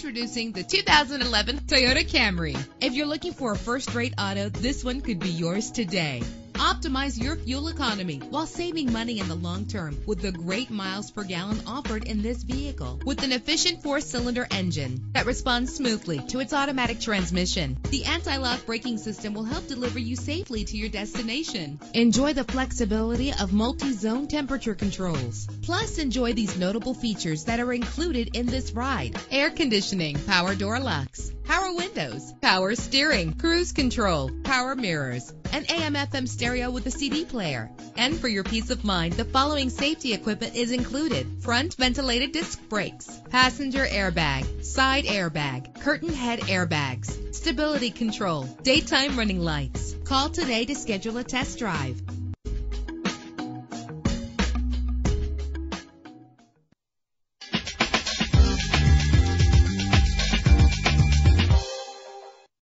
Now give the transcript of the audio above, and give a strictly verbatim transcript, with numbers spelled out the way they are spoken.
Introducing the two thousand eleven Toyota Camry. If you're looking for a first-rate auto, this one could be yours today. Optimize your fuel economy while saving money in the long term with the great miles per gallon offered in this vehicle. With an efficient four-cylinder engine that responds smoothly to its automatic transmission, the anti-lock braking system will help deliver you safely to your destination. Enjoy the flexibility of multi-zone temperature controls. Plus, enjoy these notable features that are included in this ride: air conditioning, power door locks, power windows, power steering, cruise control, power mirrors, an A M F M stereo with a C D player. And for your peace of mind, the following safety equipment is included: front ventilated disc brakes, passenger airbag, side airbag, curtain head airbags, stability control, daytime running lights. Call today to schedule a test drive.